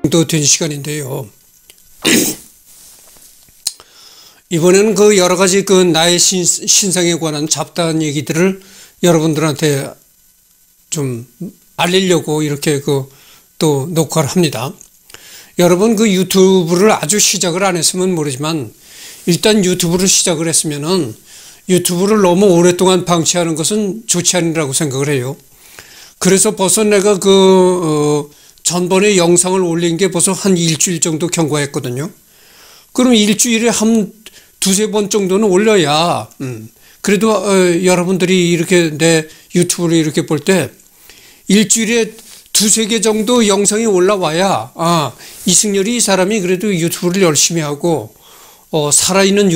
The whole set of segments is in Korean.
또 된 시간인데요. 이번에는 그 여러 가지 그 나의 신상에 관한 잡다한 얘기들을 여러분들한테 좀 알리려고 이렇게 또 녹화를 합니다. 여러분 그 유튜브를 아주 시작을 안 했으면 모르지만 일단 유튜브를 시작을 했으면은 유튜브를 너무 오랫동안 방치하는 것은 좋지 않으라고 생각을 해요. 그래서 벌써 내가 전번에 영상을 올린 게 벌써 한 일주일 정도 경과했거든요. 그럼 일주일에 한 두세 번 정도는 올려야, 그래도 여러분들이 이렇게 내 유튜브를 이렇게 볼 때 일주일에 두세 개 정도 영상이 올라와야, 이승열이 이 사람이 그래도 유튜브를 열심히 하고, 살아있는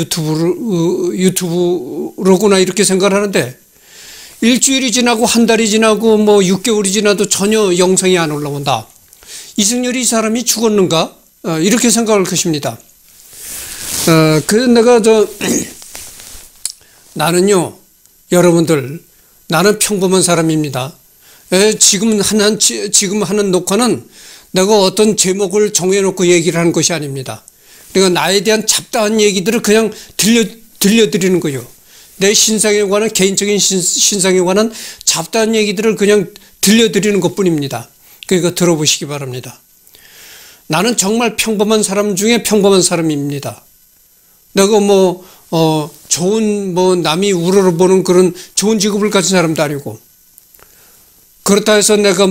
유튜브로구나 이렇게 생각을 하는데, 일주일이 지나고 한 달이 지나고 뭐 6개월이 지나도 전혀 영상이 안 올라온다. 이승열이 이 사람이 죽었는가? 이렇게 생각할 것입니다. 그래서 내가 나는요, 여러분들, 나는 평범한 사람입니다. 지금 하는 녹화는 내가 어떤 제목을 정해놓고 얘기를 하는 것이 아닙니다. 그러니까 나에 대한 잡다한 얘기들을 그냥 들려드리는 거예요. 내 신상에 관한, 개인적인 신상에 관한 잡다한 얘기들을 그냥 들려드리는 것 뿐입니다. 그러니까 들어보시기 바랍니다. 나는 정말 평범한 사람 중에 평범한 사람입니다. 내가 좋은, 남이 우러러보는 그런 좋은 직업을 가진 사람도 아니고, 그렇다 해서 내가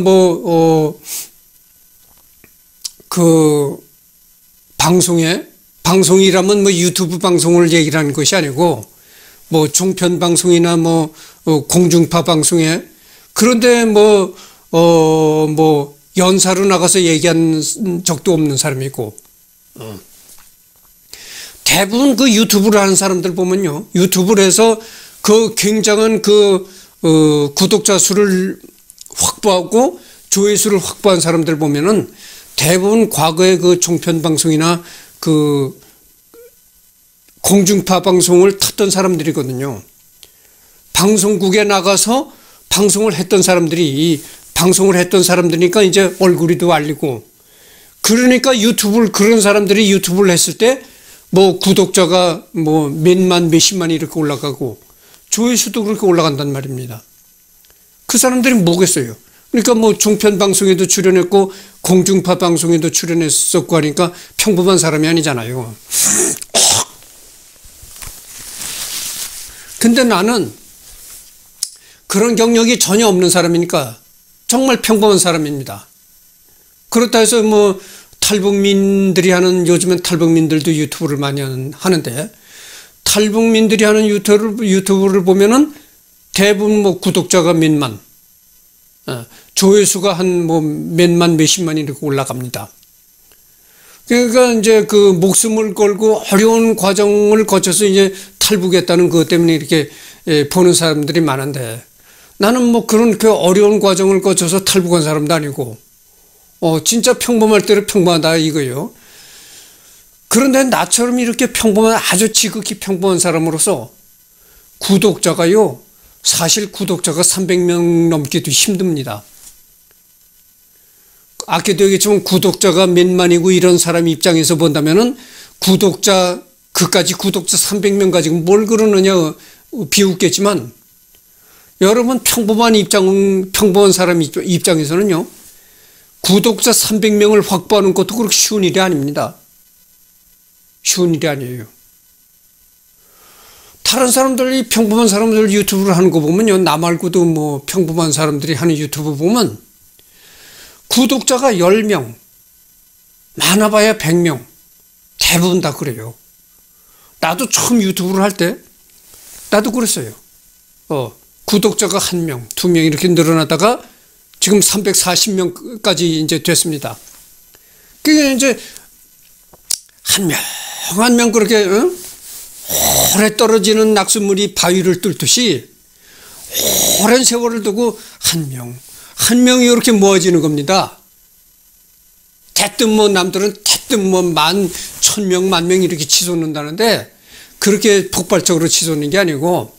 방송이라면 유튜브 방송을 얘기를 하는 것이 아니고, 종편 방송이나 공중파 방송에, 그런데 연사로 나가서 얘기한 적도 없는 사람이고, 대부분 그 유튜브를 하는 사람들 보면요, 유튜브를 해서 그 굉장한 구독자 수를 확보하고 조회수를 확보한 사람들 보면은 대부분 과거에 그 종편 방송이나 공중파 방송을 탔던 사람들이거든요. 방송국에 나가서 방송을 했던 사람들이니까 이제 얼굴이도 알리고, 그러니까 그런 사람들이 유튜브를 했을 때 구독자가 몇만 몇십만이 이렇게 올라가고 조회수도 그렇게 올라간단 말입니다. 그 사람들이 뭐겠어요? 그러니까 종편 방송에도 출연했고 공중파 방송에도 출연했었고 하니까 평범한 사람이 아니잖아요. 근데 나는 그런 경력이 전혀 없는 사람이니까 정말 평범한 사람입니다. 그렇다 해서 탈북민들이 하는, 요즘엔 탈북민들도 유튜브를 많이 하는데, 탈북민들이 하는 유튜브를 보면은 대부분 구독자가 몇만, 조회수가 한 몇만 몇십만이 이렇게 올라갑니다. 그러니까 이제 목숨을 걸고 어려운 과정을 거쳐서 이제 탈북했다는 그것 때문에 이렇게 보는 사람들이 많은데, 나는 그런 어려운 과정을 거쳐서 탈북한 사람도 아니고, 진짜 평범할 대로 평범하다 이거예요. 그런데 나처럼 이렇게 아주 지극히 평범한 사람으로서 사실 구독자가 300명 넘기도 힘듭니다. 아까도 얘기했지만 구독자가 몇만이고 이런 사람 입장에서 본다면은 그까지 구독자 300명 가지고 뭘 그러느냐 비웃겠지만, 여러분 평범한 사람 입장에서는요, 구독자 300명을 확보하는 것도 그렇게 쉬운 일이 아닙니다. 쉬운 일이 아니에요. 다른 사람들이, 평범한 사람들 유튜브를 하는 거 보면요, 나 말고도 평범한 사람들이 하는 유튜브 보면 구독자가 10명, 많아봐야 100명, 대부분 다 그래요. 나도 처음 유튜브를 할 때 나도 그랬어요. 구독자가 1명, 2명 이렇게 늘어나다가 지금 340명까지 이제 됐습니다. 그게 이제 한 명 그렇게 오래 떨어지는 낙숫물이 바위를 뚫듯이 오랜 세월을 두고 한 명이 이렇게 모아지는 겁니다. 대뜸 남들은 대뜸 10,000명, 10,000명 이렇게 치솟는다는데, 그렇게 폭발적으로 치솟는 게 아니고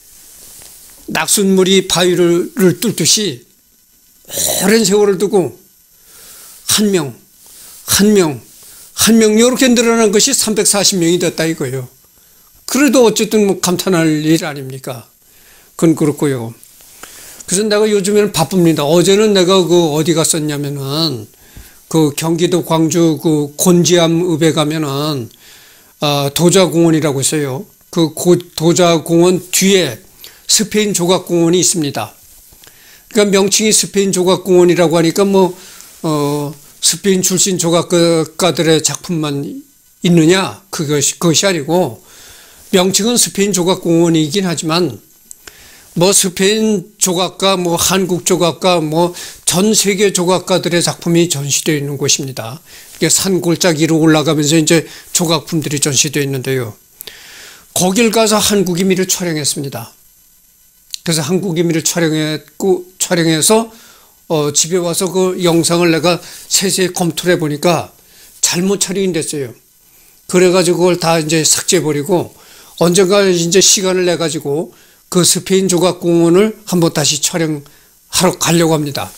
낙숫물이 바위를 뚫듯이 오랜 세월을 두고 한 한 명, 이렇게 늘어난 것이 340명이 됐다 이거예요. 그래도 어쨌든 뭐 감탄할 일 아닙니까? 그건 그렇고요. 그래서 내가 요즘에는 바쁩니다. 어제는 내가 어디 갔었냐면은, 경기도 광주 곤지암읍에 가면은, 도자공원이라고 있어요. 도자공원 뒤에 스페인 조각공원이 있습니다. 그러니까 명칭이 스페인 조각공원이라고 하니까 스페인 출신 조각가들의 작품만 있느냐? 그것이 아니고, 명칭은 스페인 조각공원이긴 하지만, 스페인 조각가, 한국 조각가, 전 세계 조각가들의 작품이 전시되어 있는 곳입니다. 이게 산골짜기 위로 올라가면서 이제 조각품들이 전시되어 있는데요. 거길 가서 한국이미를 촬영했습니다. 그래서 한국이미를 촬영해서 집에 와서 그 영상을 내가 세세히 검토를 해보니까 잘못 촬영이 됐어요. 그래가지고 그걸 다 이제 삭제해버리고 언젠가 이제 시간을 내가지고 그 스페인 조각공원을 한번 다시 촬영하러 가려고 합니다.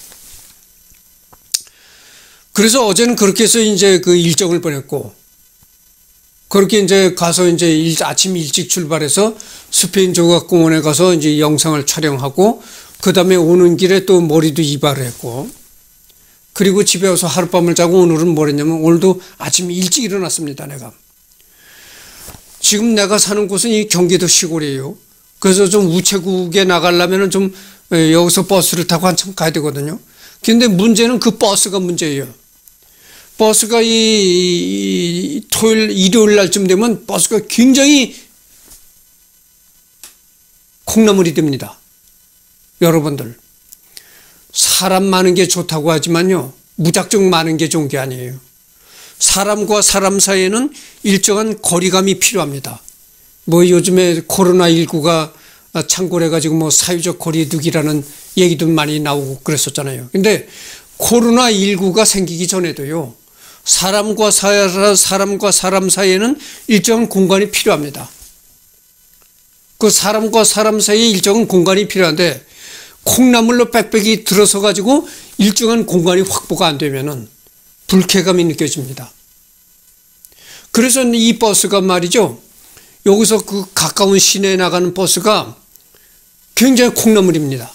그래서 어제는 그렇게 해서 이제 그 일정을 보냈고, 그렇게 이제 가서 이제 아침 일찍 출발해서 스페인 조각공원에 가서 이제 영상을 촬영하고, 그 다음에 오는 길에 또 머리도 이발을 했고, 그리고 집에 와서 하룻밤을 자고 오늘은 뭘 했냐면 오늘도 아침 일찍 일어났습니다, 내가. 지금 내가 사는 곳은 이 경기도 시골이에요. 그래서 좀 우체국에 나가려면 좀 여기서 버스를 타고 한참 가야 되거든요. 근데 문제는 그 버스가 문제예요. 버스가 일요일 날쯤 되면 버스가 굉장히 콩나물이 됩니다. 여러분들. 사람 많은 게 좋다고 하지만요. 무작정 많은 게 좋은 게 아니에요. 사람과 사람 사이에는 일정한 거리감이 필요합니다. 요즘에 코로나19가 창궐해가지고 사회적 거리두기라는 얘기도 많이 나오고 그랬었잖아요. 근데 코로나19가 생기기 전에도요, 사람과 사람 사이에는 일정한 공간이 필요합니다. 그 사람과 사람 사이에 일정한 공간이 필요한데, 콩나물로 빽빽이 들어서가지고 일정한 공간이 확보가 안 되면은 불쾌감이 느껴집니다. 그래서 이 버스가 말이죠, 여기서 그 가까운 시내에 나가는 버스가 굉장히 콩나물입니다.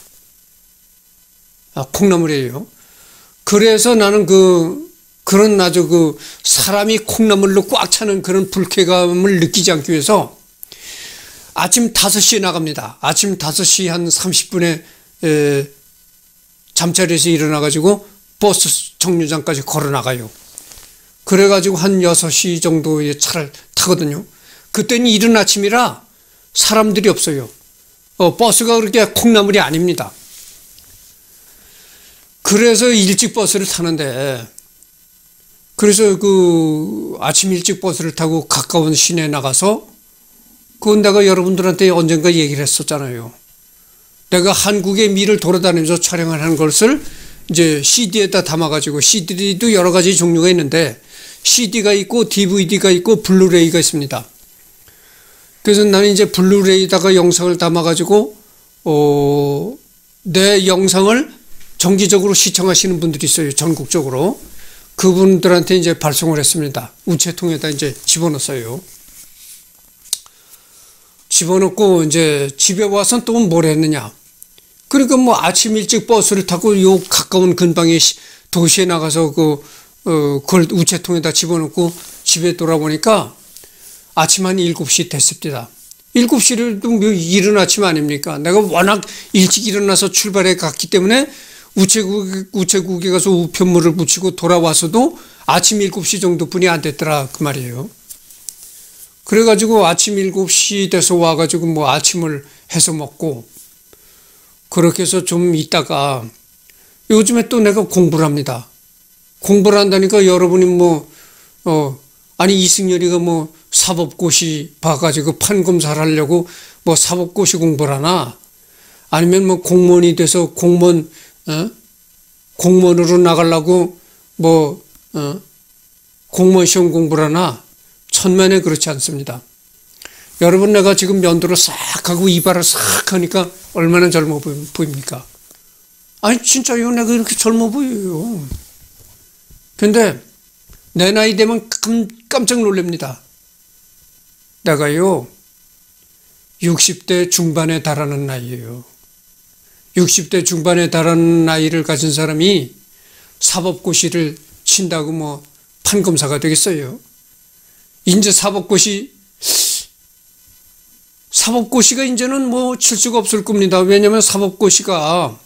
콩나물이에요. 그래서 나는 그런 아주 사람이 콩나물로 꽉 차는 그런 불쾌감을 느끼지 않기 위해서 아침 5시에 나갑니다. 아침 5시 한 30분에 잠자리에서 일어나가지고 버스 정류장까지 걸어 나가요. 그래가지고 한 6시 정도의 차를 타거든요. 그때는 이른 아침이라 사람들이 없어요. 버스가 그렇게 콩나물이 아닙니다. 그래서 일찍 버스를 타는데, 그래서 아침 일찍 버스를 타고 가까운 시내에 나가서, 그건 내가 여러분들한테 언젠가 얘기를 했었잖아요. 내가 한국의 미를 돌아다니면서 촬영을 한 것을 이제 CD에다 담아가지고, CD도 여러 가지 종류가 있는데, CD가 있고, DVD가 있고, 블루레이가 있습니다. 그래서 나는 이제 블루레이에다가 영상을 담아가지고, 내 영상을 정기적으로 시청하시는 분들이 있어요. 전국적으로. 그분들한테 이제 발송을 했습니다. 우체통에다 이제 집어넣었어요. 집어넣고 이제 집에 와서 또 뭘 했느냐. 그러니까 아침 일찍 버스를 타고 요 가까운 근방의 도시에 나가서 그걸 우체통에다 집어넣고 집에 돌아보니까 아침 한 7시 됐습니다. 7시를 이른 아침 아닙니까? 내가 워낙 일찍 일어나서 출발해 갔기 때문에 우체국에 가서 우편물을 붙이고 돌아와서도 아침 7시 정도뿐이 안 됐더라 그 말이에요. 그래가지고 아침 7시 돼서 와가지고 아침을 해서 먹고, 그렇게 해서 좀 있다가 요즘에 또 내가 공부를 합니다. 공부를 한다니까 여러분이 아니 이승열이가 사법고시 봐가지고 판검사를 하려고 사법고시 공부를 하나, 아니면 공무원이 돼서 공무원으로 나가려고 공무원 시험 공부를 하나. 천만에 그렇지 않습니다. 여러분, 내가 지금 면도를 싹 하고 이발을 싹 하니까 얼마나 젊어 보입니까? 아니 진짜요. 내가 이렇게 젊어 보여요. 근데 내 나이 되면 깜짝 놀랍니다. 내가요, 60대 중반에 달하는 나이예요. 60대 중반에 달하는 나이를 가진 사람이 사법고시를 친다고 뭐 판검사가 되겠어요? 이제 사법고시가 이제는 뭐 칠 수가 없을 겁니다. 왜냐하면 사법고시가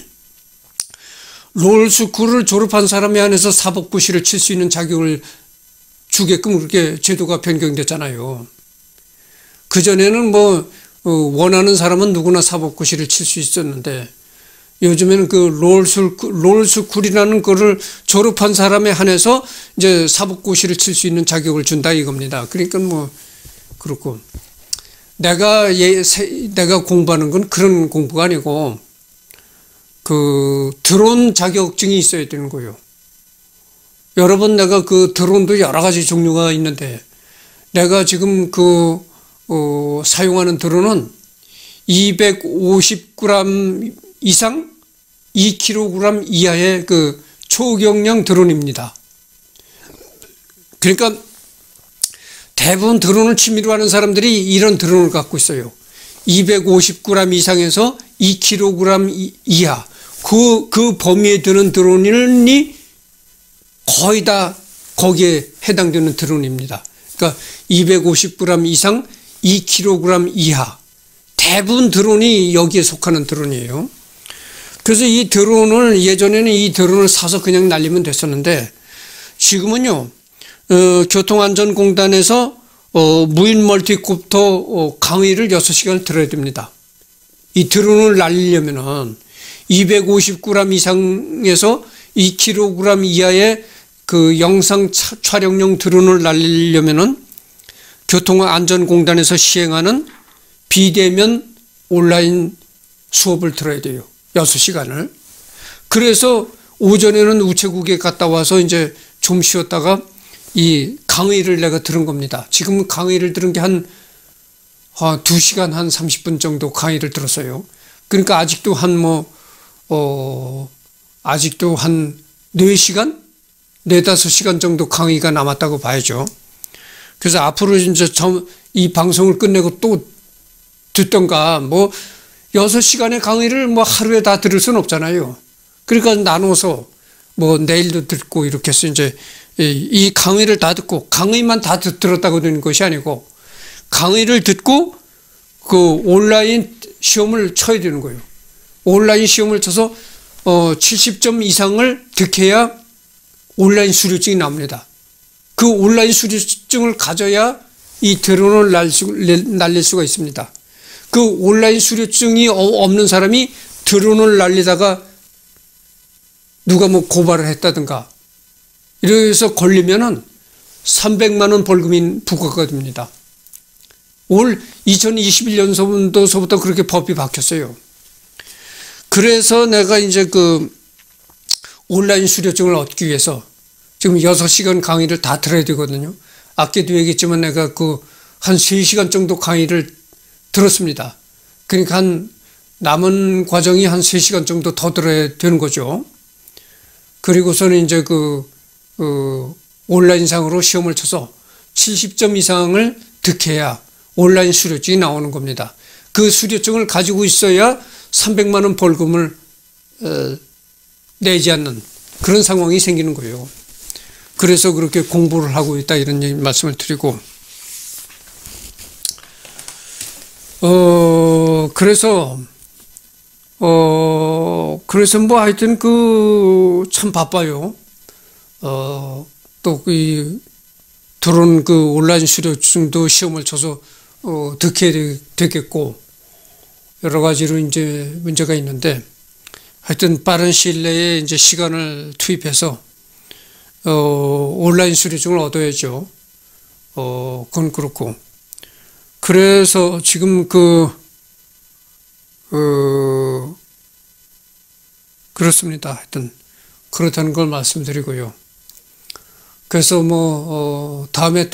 롤스쿨을 졸업한 사람에 한해서 사법고시를 칠 수 있는 자격을 주게끔 그렇게 제도가 변경됐잖아요. 그전에는 뭐 원하는 사람은 누구나 사법고시를 칠 수 있었는데 요즘에는 그 롤스쿨이라는 거를 졸업한 사람에 한해서 이제 사법고시를 칠 수 있는 자격을 준다 이겁니다. 그러니까 뭐 그렇고 내가 공부하는 건 그런 공부가 아니고 그 드론 자격증이 있어야 되는 거예요. 여러분 내가 그 드론도 여러 가지 종류가 있는데 내가 지금 사용하는 드론은 250g 이상 2kg 이하의 그 초경량 드론입니다. 그러니까 대부분 드론을 취미로 하는 사람들이 이런 드론을 갖고 있어요. 250g 이상에서 2kg 이하 그 범위에 드는 드론이 거의 다 거기에 해당되는 드론입니다. 그러니까 250g 이상 2kg 이하 대부분 드론이 여기에 속하는 드론이에요. 그래서 이 드론을 예전에는 이 드론을 사서 그냥 날리면 됐었는데 지금은요 교통안전공단에서 무인 멀티콥터 강의를 6시간을 들어야 됩니다. 이 드론을 날리려면은 250g 이상에서 2kg 이하의 그 영상 촬영용 드론을 날리려면은 교통안전공단에서 시행하는 비대면 온라인 수업을 들어야 돼요. 6시간을. 그래서 오전에는 우체국에 갔다 와서 이제 좀 쉬었다가 이 강의를 내가 들은 겁니다. 지금 강의를 들은 게 한 2시간 한 30분 정도 강의를 들었어요. 그러니까 아직도 아직도 한 4시간? 4-5시간 정도 강의가 남았다고 봐야죠. 그래서 앞으로 이제 이 방송을 끝내고 또 듣던가 6시간의 강의를 하루에 다 들을 수는 없잖아요. 그러니까 나눠서 내일도 듣고 이렇게 해서 이제 이 강의를 다 듣고 강의만 다 들었다고 되는 것이 아니고 강의를 듣고 그 온라인 시험을 쳐야 되는 거예요. 온라인 시험을 쳐서 70점 이상을 득해야 온라인 수료증이 나옵니다. 그 온라인 수료증을 가져야 이 드론을 날릴 수가 있습니다. 그 온라인 수료증이 없는 사람이 드론을 날리다가 누가 고발을 했다든가 이래서 걸리면은 300만 원 벌금이 부과가 됩니다. 올 2021년도서부터 그렇게 법이 바뀌었어요. 그래서 내가 이제 그 온라인 수료증을 얻기 위해서 지금 6시간 강의를 다 들어야 되거든요. 아까도 얘기했지만 내가 한 3시간 정도 강의를 들었습니다. 그러니까 남은 과정이 한 3시간 정도 더 들어야 되는 거죠. 그리고서는 이제 온라인상으로 시험을 쳐서 70점 이상을 득해야 온라인 수료증이 나오는 겁니다. 그 수료증을 가지고 있어야 300만 원 벌금을 내지 않는 그런 상황이 생기는 거예요. 그래서 그렇게 공부를 하고 있다 이런 말씀을 드리고 그래서 하여튼 참 바빠요. 또 드론 온라인 수료증도 시험을 쳐서 득해야 되겠고 여러 가지로 이제 문제가 있는데 하여튼 빠른 시일 내에 이제 시간을 투입해서 온라인 수료증을 얻어야죠. 그건 그렇고 그래서 지금 그렇습니다. 하여튼 그렇다는 걸 말씀드리고요. 그래서 다음에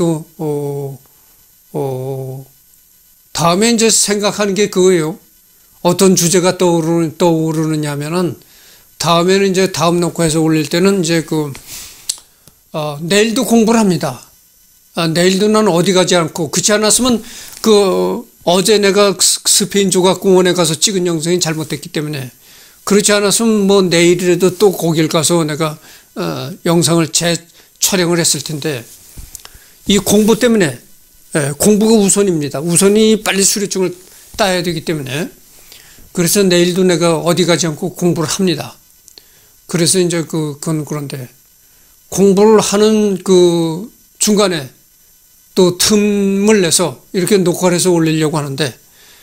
다음에 이제 생각하는 게 그거예요. 어떤 주제가 떠오르느냐면은 다음에는 이제 다음 녹화에서 올릴 때는 이제 내일도 공부를 합니다. 내일도 난 어디 가지 않고, 그렇지 않았으면 어제 내가 스페인 조각공원에 가서 찍은 영상이 잘못됐기 때문에, 그렇지 않았으면 뭐 내일이라도 또 거길 가서 내가 영상을 재촬영을 했을 텐데, 이 공부 때문에, 공부가 우선입니다. 우선이 빨리 수료증을 따야 되기 때문에, 그래서 내일도 내가 어디 가지 않고 공부를 합니다. 그래서 이제 그건 그런데, 공부를 하는 중간에 또 틈을 내서 이렇게 녹화를 해서 올리려고 하는데,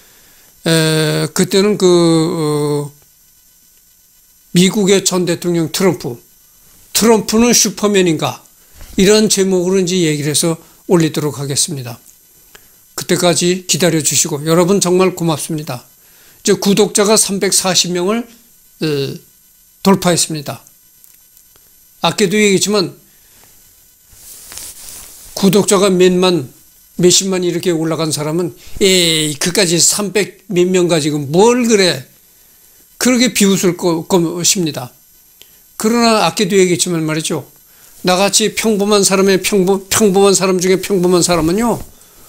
그때는 미국의 전 대통령 트럼프는 슈퍼맨인가, 이런 제목으로 이제 얘기를 해서 올리도록 하겠습니다. 그때까지 기다려 주시고, 여러분 정말 고맙습니다. 이제 구독자가 340명을 돌파했습니다. 아까도 얘기했지만, 구독자가 몇십만 이렇게 올라간 사람은, 그까지 300 몇 명 가지고 뭘 그래. 그렇게 비웃을 것입니다. 그러나 아까도 얘기했지만 말이죠. 나같이 평범한 사람의 평범한 사람 중에 평범한 사람은요,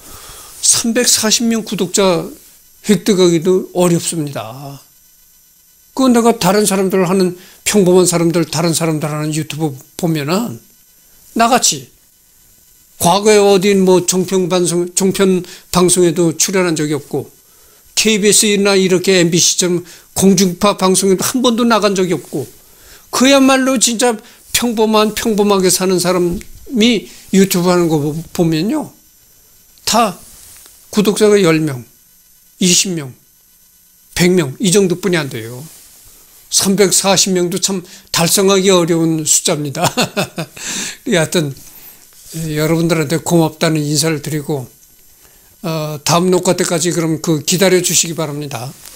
340명 구독자 획득하기도 어렵습니다. 그건 내가 다른 사람들 하는, 평범한 사람들, 다른 사람들 하는 유튜브 보면은, 나같이, 과거에 어디 뭐 종편 방송에도 출연한 적이 없고, KBS나 이렇게 MBC처럼 공중파 방송에도 한 번도 나간 적이 없고, 그야말로 진짜 평범하게 사는 사람이 유튜브 하는 거 보면요, 다 구독자가 10명, 20명, 100명 이 정도뿐이 안 돼요. 340명도 참 달성하기 어려운 숫자입니다. 하여튼 여러분들한테 고맙다는 인사를 드리고, 다음 녹화 때까지 그럼 기다려 주시기 바랍니다.